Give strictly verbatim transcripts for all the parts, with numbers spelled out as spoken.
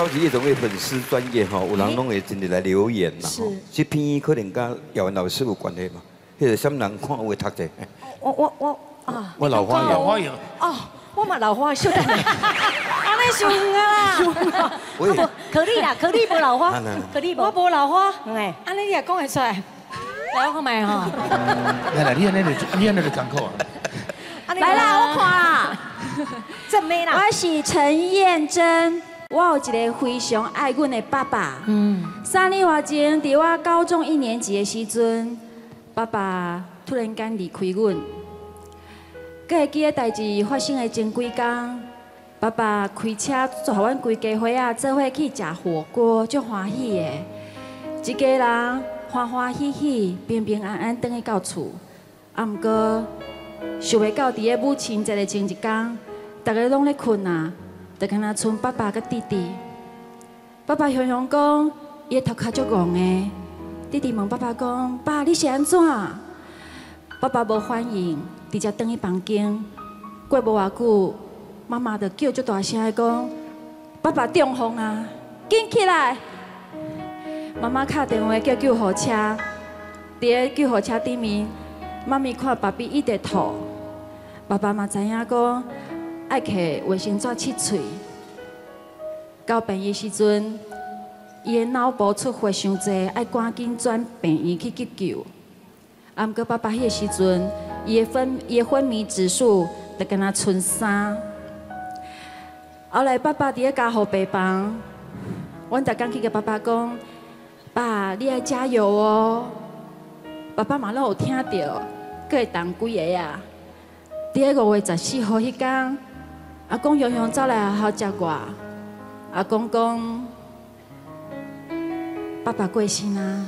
超级夜总会粉丝专业哈，有人拢会真的来留言啦。是。这篇可能跟姚文老师有关系嘛？迄个什么人看有会读者？ 我我我啊！ 我老花眼。 老花眼。 哦，我嘛老花小等下。安尼伤啊！喂，可丽啦，可丽无老花，可丽无。我无老花，哎，安尼你也讲会出来？来，我看卖吼。 来来，你安尼就你安尼就艰苦啊！ 来啦，我看啦。 正妹啦。 我是陈燕珍，我有一个非常爱阮的爸爸。嗯。三年外前，伫我高中一年级的时阵，爸爸突然间离开阮。佮会记个代志发生的前几天，爸爸开车载阮规家伙仔做伙去食火锅，足欢喜的。一家人欢欢喜喜、平平安安返去到厝。啊，毋过。想袂到，伫个母亲节的前一天，大家拢咧困啊，就敢若剩爸爸甲弟弟。爸爸雄雄讲，伊的头壳足戆的。弟弟问爸爸讲：“爸，你是安怎？”爸爸无反应，直接转去房间。过无偌久，妈妈就叫足大声的讲：“爸爸中风啊，紧起来！”妈妈敲电话叫救护车，伫个救护车顶面。妈咪看爸比一直吐，爸爸嘛知影讲爱摕卫生纸拭嘴。到病院时阵，伊的脑部出血伤济，爱赶紧转病院去急救。啊，毋过爸爸迄个时阵，伊的昏伊的昏迷指数就敢若剩三。后来爸爸伫咧加护病房，阮逐工去甲爸爸讲：“爸，你爱加油哦。”爸爸嘛拢有听到，佫会动几个啊。伫个五月十四号迄天，阿公雄雄走来学校接我，阿公讲：“爸爸过身啊！”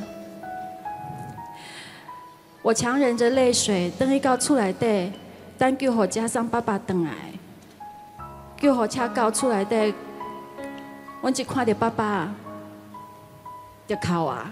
我强忍着泪水，等去到厝内底，等救护车送爸爸回来。救护车到厝内底，阮一看到爸爸，就哭啊！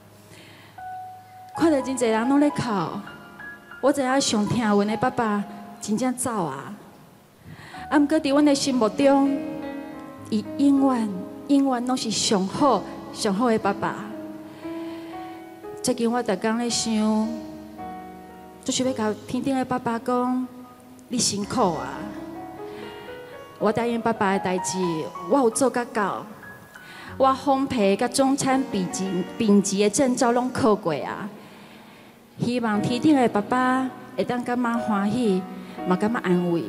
看到真侪人拢咧哭，我知影上疼阮的爸爸真正走啊！啊，毋过伫阮的心目中，伊永远永远拢是上好上好的爸爸。最近我逐工咧想，就是要甲天顶的爸爸讲，你辛苦啊！我答应爸爸的代志，我有做甲到。我烘焙甲中餐丙级丙级的证照拢考过啊！希望天顶的爸爸会当感觉欢喜，嘛感觉安慰。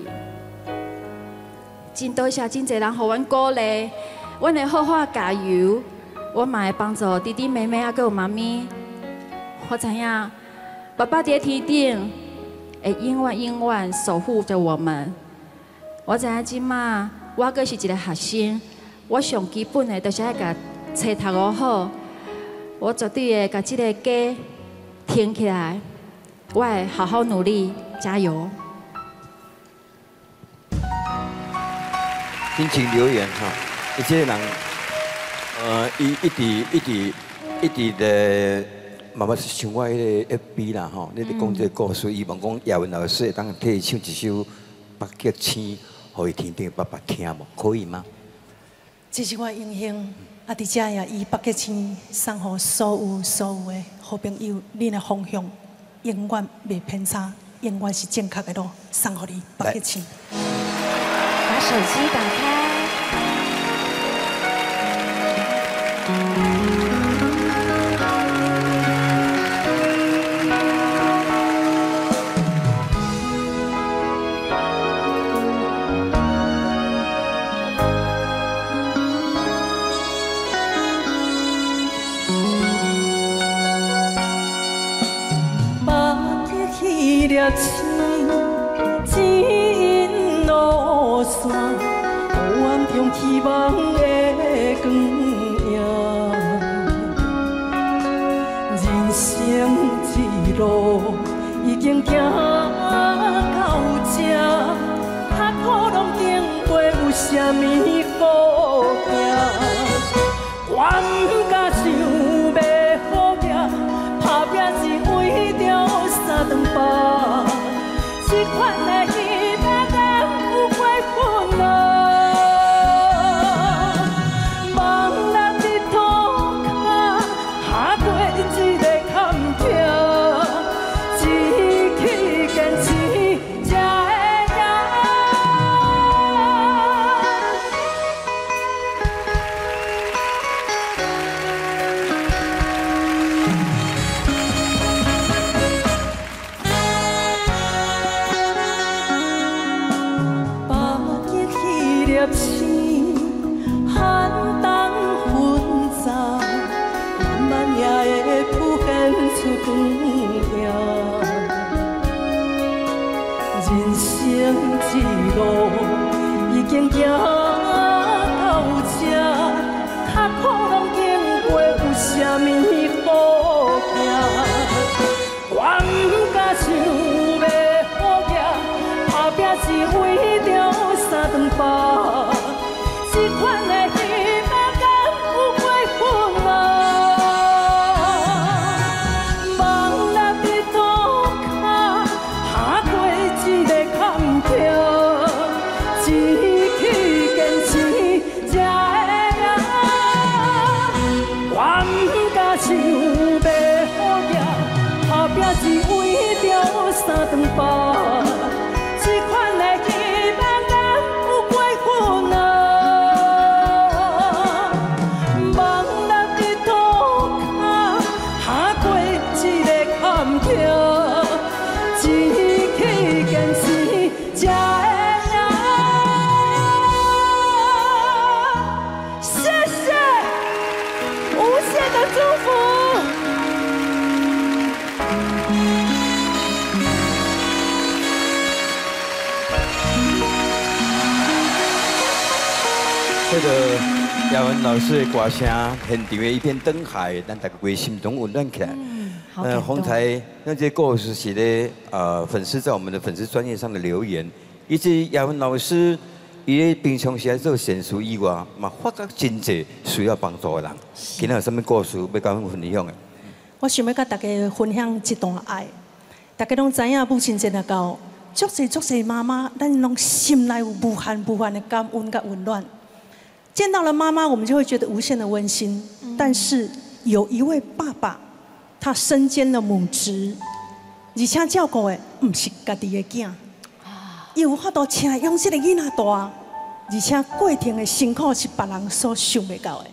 真多谢真侪人互阮鼓励，阮会好好加油。我嘛会帮助弟弟妹妹啊，佮有妈咪。我知影，爸爸伫天顶会永远永远守护着我们。我知影即马我阁是一个学生，我上基本的就是爱甲册读学好。我绝对会甲即个家挺起来，我会好好努力，加油。 真情留言哈，伊这个人，呃，伊一直一直一直的，慢慢想我迄个 F B 啦吼，你咧讲这个故事，伊问讲叶文老师会当替伊唱一首《北极星》，互伊天顶爸爸听无？可以吗？ 这是我荣幸，啊！伫遮也以北极星送互所有所有的好朋友，恁的方向永远袂偏差，永远是正确的路，送互你北极星。 把手机打开。 迄粒星，指引路线，黑暗中希望的光影。人生之路已经行到这，黑土拢顶过有啥物好行？我毋敢想要好命，打拼是为着三顿饱，这款的伊哪能有过分啊？目长行。人生之路已经行到这，较苦拢经过，有啥物好行？我毋敢想要好行，打拼是为着三顿饱。 这款的希望敢有几分啊？望咱伫土骹下过一个坎坷，一起坚持才会赢。我毋敢想要好行，打拼是为着三顿饱。这款的希望敢有几分啊？ 一起坚持才会赢。谢谢，无限的祝福。 这个亚文老师的歌声，现场的一片灯海，咱大家为心中温暖起来。 呃，洪才，那这故事是咧，呃，粉丝在我们的粉丝专页上的留言，以及亚文老师，伊咧平常时做善事以外，嘛发觉真济需要帮助的人。今仔有什么故事要跟阮分享的？ 我想要跟大家分享一段爱。大家拢知影母亲节啊到，足侪足侪妈妈，咱拢心内有无限无限的感恩跟温暖。见到了妈妈，我们就会觉得无限的温馨。嗯、但是有一位爸爸。 他身兼了母职，而且照顾的不是家己的囝，伊有法度请养这个囡仔大，而且过程的辛苦是别人所想袂到的。